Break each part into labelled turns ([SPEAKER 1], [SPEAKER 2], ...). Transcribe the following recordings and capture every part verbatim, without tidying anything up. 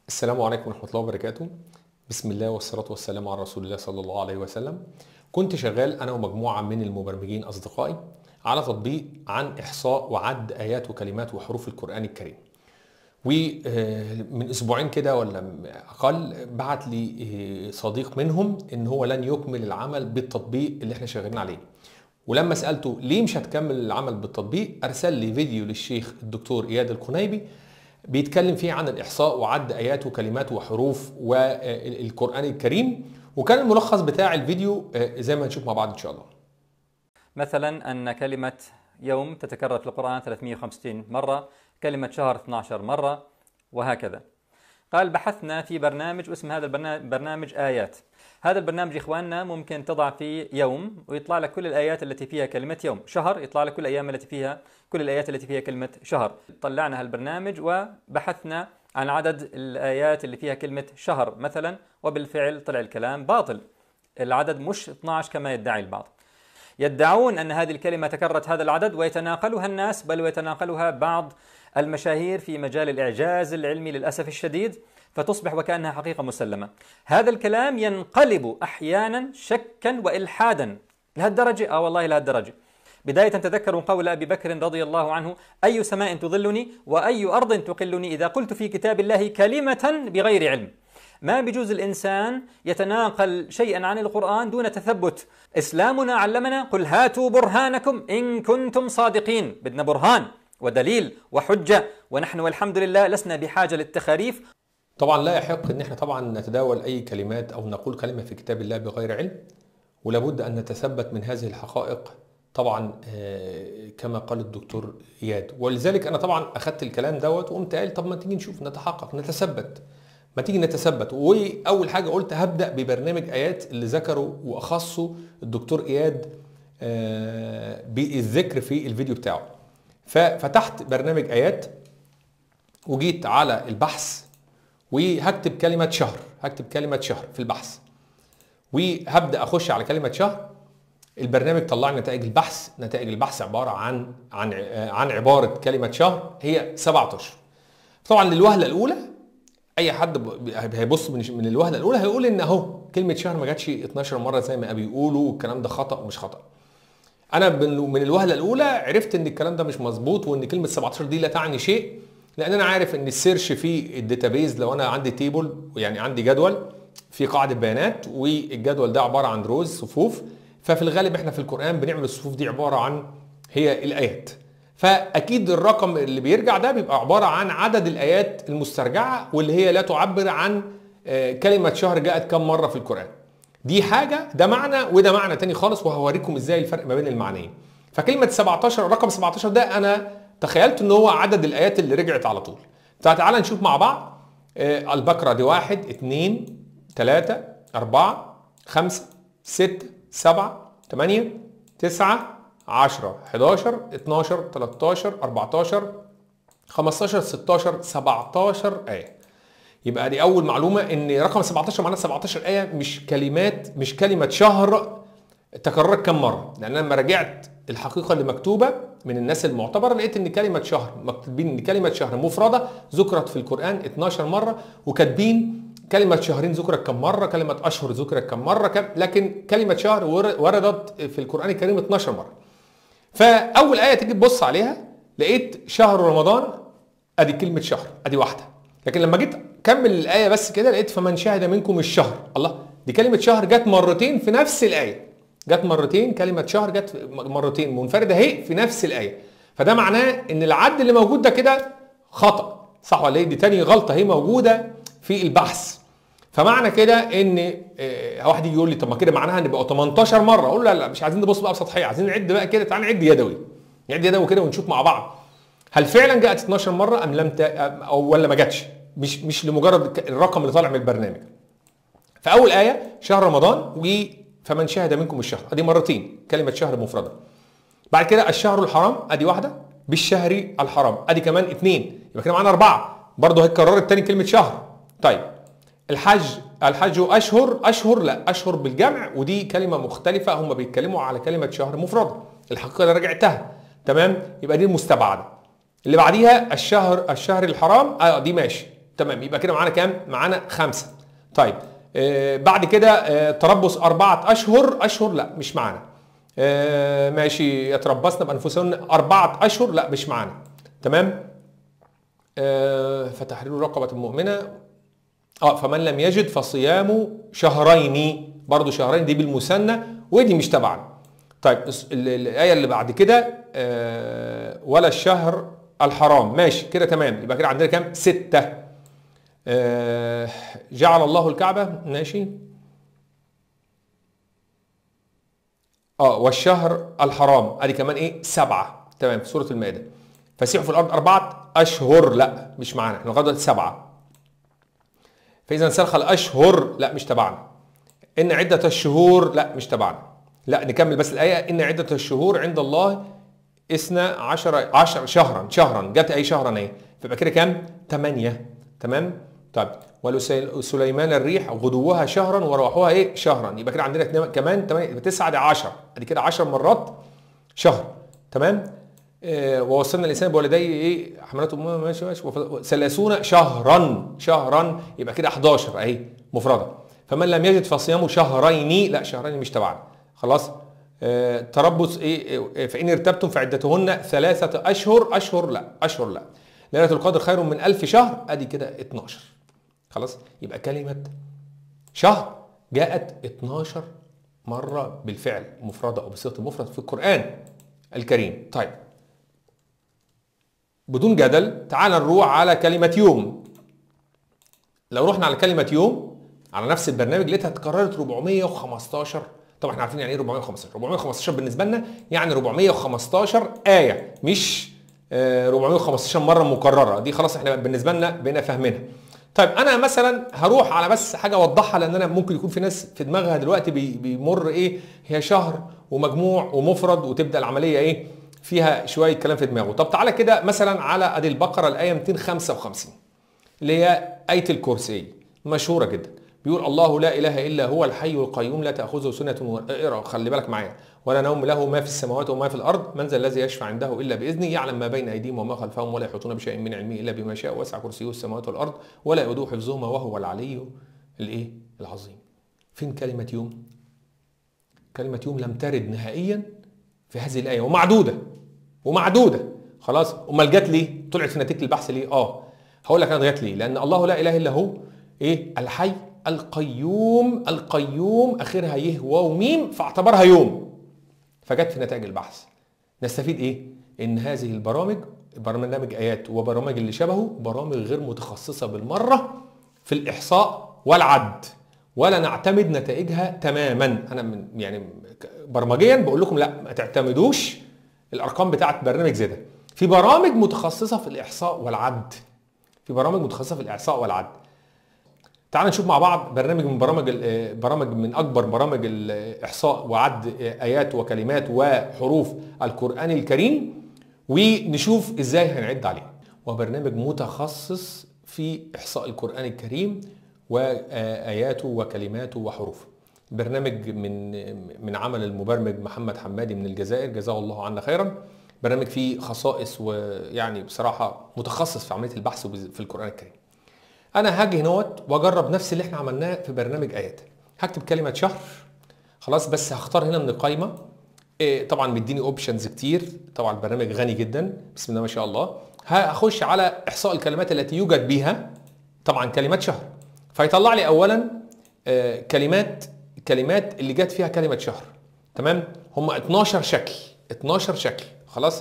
[SPEAKER 1] السلام عليكم ورحمة الله وبركاته. بسم الله والصلاة والسلام على رسول الله صلى الله عليه وسلم. كنت شغال أنا ومجموعة من المبرمجين أصدقائي على تطبيق عن إحصاء وعد آيات وكلمات وحروف القرآن الكريم. ومن أسبوعين كده ولا أقل بعت لي صديق منهم إن هو لن يكمل العمل بالتطبيق اللي احنا شغالين عليه. ولما سألته ليه مش هتكمل العمل بالتطبيق أرسل لي فيديو للشيخ الدكتور إياد القنيبي بيتكلم فيه عن الإحصاء وعد آيات وكلمات وحروف والقرآن الكريم، وكان الملخص بتاع الفيديو زي ما هنشوف مع بعض إن شاء الله.
[SPEAKER 2] مثلا أن كلمة يوم تتكرر في القرآن ثلاثمئة وخمسة وستين مرة، كلمة شهر اثنتي عشرة مرة، وهكذا. قال بحثنا في برنامج واسم هذا البرنامج آيات. هذا البرنامج إخواننا ممكن تضع فيه يوم ويطلع لك كل الآيات التي فيها كلمة يوم، شهر يطلع لك كل الأيام التي فيها كل الآيات التي فيها كلمة شهر. طلعنا هالبرنامج وبحثنا عن عدد الآيات اللي فيها كلمة شهر مثلا، وبالفعل طلع الكلام باطل. العدد مش اثني عشر كما يدعي البعض. يدعون أن هذه الكلمة تكررت هذا العدد ويتناقلها الناس، بل ويتناقلها بعض المشاهير في مجال الإعجاز العلمي للأسف الشديد، فتصبح وكأنها حقيقة مسلمة. هذا الكلام ينقلب أحيانا شكا وإلحادا لهالدرجة. آه والله لهالدرجة. بداية تذكروا قول أبي بكر رضي الله عنه: أي سماء تظلني وأي أرض تقلني إذا قلت في كتاب الله كلمة بغير علم. ما بيجوز الإنسان يتناقل شيئا عن القرآن دون تثبت. إسلامنا علمنا: قل هاتوا برهانكم إن كنتم صادقين. بدنا برهان ودليل وحجة، ونحن والحمد لله لسنا بحاجة للتخاريف.
[SPEAKER 1] طبعا لا يحق ان احنا طبعا نتداول اي كلمات او نقول كلمة في كتاب الله بغير علم، ولابد ان نتثبت من هذه الحقائق طبعا كما قال الدكتور اياد. ولذلك انا طبعا اخذت الكلام دوت وقمت قال طب ما تيجي نشوف نتحقق نتثبت، ما تيجي نتثبت. واول حاجه قلت هبدا ببرنامج ايات اللي ذكره واخصه الدكتور اياد بالذكر في الفيديو بتاعه. ففتحت برنامج ايات وجيت على البحث وهكتب كلمة شهر، هكتب كلمة شهر في البحث وهبدأ أخش على كلمة شهر. البرنامج طلع لي نتائج البحث. نتائج البحث عبارة عن عن عن عبارة كلمة شهر هي سبعة أشهر. طبعا للوهلة الأولى أي حد هيبص من الوهلة الأولى هيقول إن أهو كلمة شهر ما جاتش اتناشر مرة زي ما بيقولوا، والكلام ده خطأ ومش خطأ. أنا من الوهلة الأولى عرفت إن الكلام ده مش مظبوط، وإن كلمة سبعة أشهر دي لا تعني شيء، لان انا عارف ان السيرش في الداتابيز لو انا عندي تيبل يعني عندي جدول في قاعده بيانات، والجدول ده عباره عن روز صفوف، ففي الغالب احنا في القران بنعمل الصفوف دي عباره عن هي الايات، فاكيد الرقم اللي بيرجع ده بيبقى عباره عن عدد الايات المسترجعه واللي هي لا تعبر عن كلمه شهر جاءت كم مره في القران. دي حاجه، ده معنى وده معنى تاني خالص، وهوريكم ازاي الفرق ما بين المعنيين. فكلمه سبعة عشر رقم سبعة عشر ده انا تخيلت ان هو عدد الايات اللي رجعت على طول. فتعالى نشوف مع بعض. آه البقرة دي واحد اتنين تلاتة اربعة خمسة ستة سبعة تمانية تسعة عشرة حداشر اتناشر تلاتاشر اربعتاشر خمستاشر ستاشر سبعتاشر آية. يبقى دي اول معلومة، ان رقم سبعتاشر معناه سبعتاشر آية، مش كلمات مش كلمة شهر تكررت كم مرة. لان انا لما رجعت الحقيقة اللي مكتوبة من الناس المعتبرة لقيت ان كلمة شهر مكتوبين ان كلمة شهر مفردة ذكرت في القرآن اتناشر مرة، وكاتبين كلمة شهرين ذكرت كم مرة، كلمة اشهر ذكرت كم مرة كم، لكن كلمة شهر وردت في القرآن الكريم اتناشر مرة. فاول آية تيجي تبص عليها لقيت شهر رمضان، ادي كلمة شهر ادي واحدة. لكن لما جيت كمل الآية بس كده لقيت فمن شهد منكم الشهر. الله، دي كلمة شهر جت مرتين في نفس الآية، جت مرتين كلمة شهر جت مرتين منفردة اهي في نفس الآية. فده معناه ان العد اللي موجود ده كده خطأ، صح ولا ايه؟ دي تاني غلطة هي موجودة في البحث. فمعنى كده ان اه واحد يجي يقول لي طب ما كده معناها ان بقوا تمنتاشر مرة. اقول له لا لا، مش عايزين نبص بقى بسطحية، عايزين نعد بقى كده. تعال نعد يدوي، نعد يدوي كده ونشوف مع بعض هل فعلا جاءت اتناشر مرة ام لم ت... او ولا ما جاتش، مش مش لمجرد الرقم اللي طالع من البرنامج. فاول آية شهر رمضان و فمن شهد منكم الشهر ادي مرتين كلمة شهر مفردة. بعد كده الشهر الحرام ادي واحدة، بالشهر الحرام ادي كمان اتنين، يبقى كده معانا اربعة. برضه هي اتكررت تاني كلمة شهر. طيب الحج، الحج اشهر، اشهر لا اشهر بالجمع، ودي كلمة مختلفة، هم بيتكلموا على كلمة شهر مفردة. الحقيقة انا رجعتها تمام، يبقى دي المستبعدة. اللي بعديها الشهر الشهر الحرام اه دي ماشي، تمام، يبقى كده معانا كام؟ معانا خمسة. طيب آه بعد كده آه تربص أربعة أشهر، أشهر لا مش معانا. آه ماشي، يتربصن بأنفسهن أربعة أشهر لا مش معانا. تمام. آه فتحرير رقبة مؤمنة. اه فمن لم يجد فصيام شهرين، برضو شهرين دي بالمثنى ودي مش تبعنا. طيب الآية اللي بعد كده آه ولا الشهر الحرام، ماشي كده تمام، يبقى كده عندنا كام؟ ستة. آه جعل الله الكعبة، ماشي. اه والشهر الحرام ادي كمان ايه؟ سبعة. تمام، في سورة المائدة. فسيحوا في الأرض أربعة أشهر لا مش معانا، احنا لغاية دلوقتي سبعة. فإذا انسلخ الأشهر لا مش تبعنا. إن عدة الشهور لا مش تبعنا. لا نكمل بس الآية. إن عدة الشهور عند الله اثنا عشر عشر شهرا، شهرا جت أي شهرا اهي، فيبقى كده كام؟ ثمانية. تمام. طيب ولسليمان الريح غدوها شهرا ورواحها ايه؟ شهرا، يبقى كده عندنا كمان ثمانية، يبقى تسعة دي عشرة، ادي كده عشر مرات شهر. تمام. آه ووصلنا الانسان بوالديه ايه؟ حملته امه ماشي ماشي ثلاثون شهرا، شهرا يبقى كده احداشر اهي مفرده. فمن لم يجد فصيام شهرين، لا شهرين مش تبعنا خلاص. آه تربص ايه؟ فان ارتبتم فعدتهن ثلاثه اشهر، اشهر لا، اشهر لا. ليله القدر خير من ألف شهر، ادي كده اتناشر خلاص. يبقى كلمه شهر جاءت اتناشر مره بالفعل مفرده او بصيغه المفرد في القران الكريم. طيب بدون جدل تعال نروح على كلمة يوم. لو رحنا على كلمة يوم على نفس البرنامج لقيتها اتكررت أربعمية وخمستاشر. طبعا احنا عارفين يعني ايه أربعمية وخمستاشر. أربعمية وخمستاشر بالنسبة لنا يعني أربعمية وخمستاشر آية، مش أربعمية وخمستاشر مرة مكررة. دي خلاص احنا بالنسبة لنا بقينا فاهمينها. طيب انا مثلا هروح على بس حاجة اوضحها، لان انا ممكن يكون في ناس في دماغها دلوقتي بيمر ايه هي شهر ومجموع ومفرد، وتبدأ العملية ايه فيها شويه كلام في دماغه. طب تعالى كده مثلا على ادي البقره الايه مئتين وخمسة وخمسين اللي هي ايه الكرسي، مشهوره جدا. بيقول الله لا اله الا هو الحي القيوم لا تاخذه سنه ولا اقرا خلي بالك معايا ولا نوم، له ما في السماوات وما في الارض، من ذا الذي يشفع عنده الا باذنه، يعلم ما بين ايديهم وما خلفهم ولا يحيطون بشيء من علمه الا بما شاء، وسع كرسيه السماوات والارض ولا يؤوده حفظهما وهو العلي الايه العظيم. فين كلمه يوم؟ كلمه يوم لم ترد نهائيا في هذه الايه، ومعدوده ومعدوده خلاص. امال جت ليه؟ طلعت في نتيجه البحث ليه؟ اه هقول لك انا جت ليه. لان الله لا اله الا هو ايه؟ الحي القيوم، القيوم اخرها يه واو ميم فاعتبرها يوم، فجت في نتائج البحث. نستفيد ايه؟ ان هذه البرامج برنامج ايات وبرامج اللي شبهه برامج غير متخصصه بالمره في الاحصاء والعد، ولا نعتمد نتائجها تماما. انا من يعني برمجيا بقول لكم لا ما تعتمدوش الارقام بتاعت برنامج زي ده. في برامج متخصصه في الاحصاء والعد، في برامج متخصصه في الاحصاء والعد. تعال نشوف مع بعض برنامج من برامج برامج من اكبر برامج الاحصاء وعد ايات وكلمات وحروف القران الكريم، ونشوف ازاي هنعد عليه. وبرنامج متخصص في احصاء القران الكريم واياته وكلماته وحروفه. برنامج من من عمل المبرمج محمد حمادي من الجزائر، جزاه الله عنا خيرا. برنامج فيه خصائص ويعني بصراحه متخصص في عمليه البحث في القران الكريم. انا هاجي هنوت واجرب نفس اللي احنا عملناه في برنامج ايات. هكتب كلمه شهر خلاص، بس هختار هنا من القائمه. إيه طبعا مديني اوبشنز كتير، طبعا البرنامج غني جدا بسم الله ما شاء الله. هخش على احصاء الكلمات التي يوجد بها طبعا كلمات شهر، فيطلع لي اولا آه كلمات كلمات اللي جت فيها كلمه شهر. تمام، هم اتناشر شكل، اتناشر شكل خلاص.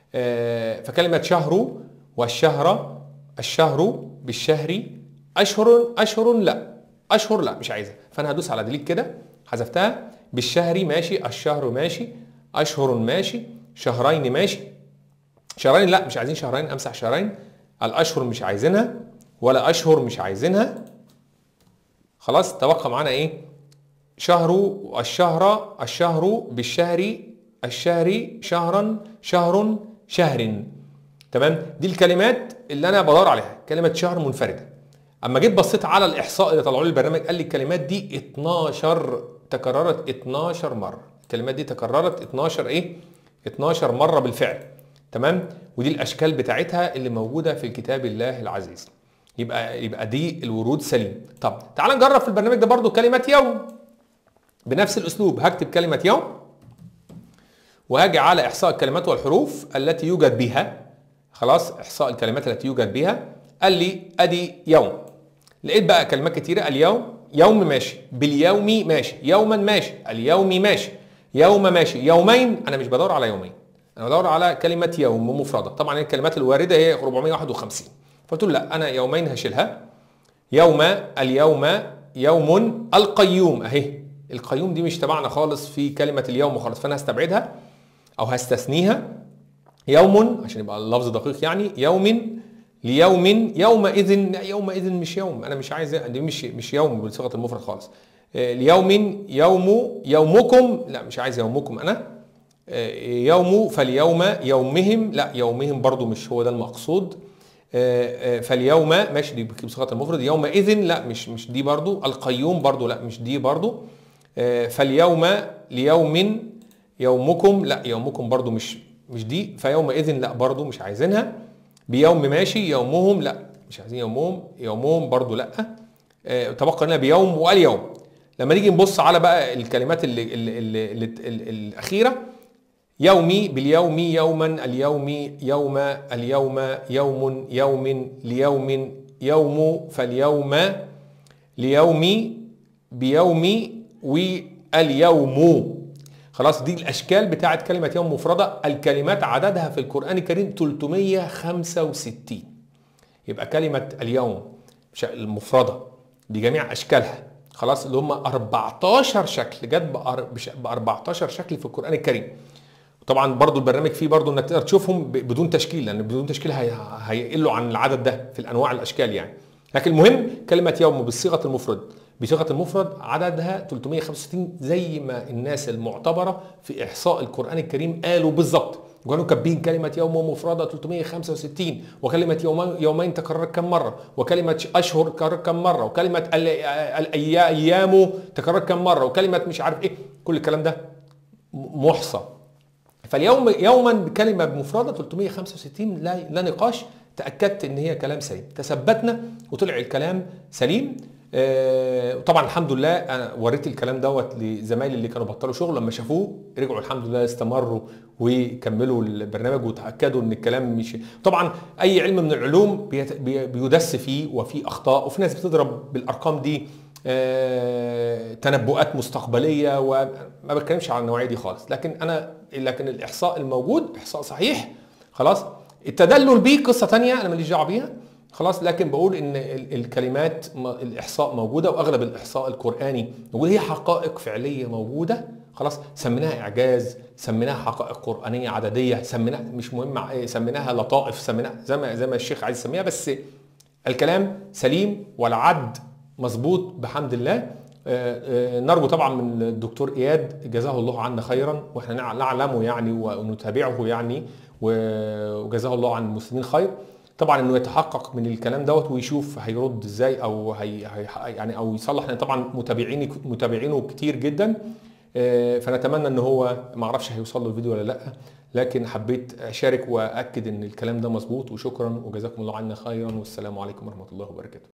[SPEAKER 1] آه فكلمه شهر والشهر، الشهر بالشهر، اشهر اشهر لا اشهر لا مش عايزها، فانا هدوس على ديليت كده حذفتها. بالشهر ماشي، الشهر ماشي، اشهر ماشي، شهرين ماشي، شهرين لا مش عايزين شهرين، امسح شهرين. الاشهر مش عايزينها ولا اشهر مش عايزينها خلاص. تبقى معانا ايه؟ شهر، الشهر، الشهر بالشهر، الشهر، شهرا، شهر، شهر. تمام، دي الكلمات اللي انا بدور عليها، كلمه شهر منفرده. اما جيت بصيت على الاحصاء اللي طلعوا لي البرنامج قال لي الكلمات دي اتناشر تكررت اتناشر مره، الكلمات دي تكررت اتناشر ايه؟ اتناشر مره بالفعل. تمام، ودي الاشكال بتاعتها اللي موجوده في كتاب الله العزيز. يبقى يبقى دي الورود سليم. طب تعال نجرب في البرنامج ده برضو كلمة يوم بنفس الاسلوب. هكتب كلمة يوم وهاجي على احصاء الكلمات والحروف التي يوجد بها. خلاص، احصاء الكلمات التي يوجد بها. قال لي ادي يوم، لقيت بقى كلمات كتيرة. اليوم، يوم ماشي، باليوم ماشي، يوما ماشي، اليوم ماشي، يوم ماشي، يومين. انا مش بدور على يومين، انا بدور على كلمة يوم مفردة. طبعا الكلمات الواردة هي أربعمائة وواحد وخمسين، فقلت له لا انا يومين هشيلها. يوم، اليوم، يوم، القيوم. اهي القيوم دي مش تبعنا خالص في كلمة اليوم خالص، فانا هستبعدها او هستثنيها. يوم عشان يبقى اللفظ دقيق، يعني يوم، ليوم، يومئذ. يومئذ مش يوم، انا مش عايز دي، مش مش يوم بصيغه المفرد خالص. ليوم، يوم، يومكم، لا مش عايز يومكم انا. يوم، فاليوم، يومهم، لا يومهم برضو مش هو ده المقصود. فاليوم ماشي دي بصيغه المفرد. يومئذ لا مش مش دي برضو. القيوم برضو لا مش دي برضو. فاليوم، ليوم، يومكم، لا يومكم برضو مش مش دي. فيومئذ لا برضو مش عايزينها. بيوم ماشي، يومهم لا مش عايزين يومهم، يومهم برضو لا. آه تبقى لنا بيوم واليوم. لما نيجي نبص على بقى الكلمات اللي, اللي, اللي, اللي, اللي الأخيرة، يومي، باليوم، يوما، اليوم، يوم، اليوم، يوم، يوم، ليوم، يوم، فاليوم، ليومي، بيومي، واليوم. خلاص، دي الاشكال بتاعت كلمه يوم مفرده. الكلمات عددها في القران الكريم ثلاثمائة وخمسة وستين. يبقى كلمه اليوم المفرده دي جميع اشكالها، خلاص، اللي هم أربعتاشر شكل، جت ب أربعتاشر شكل في القران الكريم. طبعا برضو البرنامج فيه برضو انك تقدر تشوفهم بدون تشكيل، لان بدون تشكيل هيقلوا عن العدد ده في الانواع الاشكال يعني. لكن المهم كلمه يوم بصيغه المفرد، بصيغه المفرد عددها ثلاثمائة وخمسة وستين، زي ما الناس المعتبره في احصاء القران الكريم قالوا بالظبط. كانوا كاتبين كلمه يوم مفرده ثلاثمائة وخمسة وستين، وكلمه يوم يومين تكررت كم مره، وكلمه اشهر تكررت كم مره، وكلمه الايام تكررت كم مره، وكلمه مش عارف ايه. كل الكلام ده محصى. فاليوم، يوما بكلمه مفرده ثلاثمائة وخمسة وستين، لا لا نقاش. تاكدت ان هي كلام سليم، تثبتنا وطلع الكلام سليم. آه طبعا الحمد لله انا وريت الكلام دوت لزمايلي اللي كانوا بطلوا شغل، لما شافوه رجعوا الحمد لله استمروا وكملوا البرنامج وتاكدوا ان الكلام مش. طبعا اي علم من العلوم بيدس فيه وفي اخطاء، وفي ناس بتضرب بالارقام دي آه تنبؤات مستقبليه، وما بتكلمش على النوعيه دي خالص. لكن انا لكن الاحصاء الموجود احصاء صحيح. خلاص، التدلل بيه قصه ثانيه انا ماليش دعوه بيها. خلاص، لكن بقول ان الكلمات الاحصاء موجوده، واغلب الاحصاء القراني موجود، هي حقائق فعليه موجوده. خلاص، سميناها اعجاز، سميناها حقائق قرانيه عدديه، سميناها مش مهم، سميناها لطائف، سميناها زي ما زي ما الشيخ عايز يسميها، بس الكلام سليم والعد مظبوط بحمد الله. نرجو طبعا من الدكتور اياد جزاه الله عنا خيرا، واحنا نعلمه يعني ونتابعه يعني، وجزاه الله عن المسلمين خير. طبعا انه يتحقق من الكلام دوت ويشوف هيرد ازاي، او هي يعني او يصلح، لان طبعا متابعيني متابعينه كتير جدا. فنتمنى ان هو، ما اعرفش هيوصل له الفيديو ولا لا، لكن حبيت اشارك واكد ان الكلام ده مظبوط. وشكرا وجزاكم الله عنا خيرا، والسلام عليكم ورحمه الله وبركاته.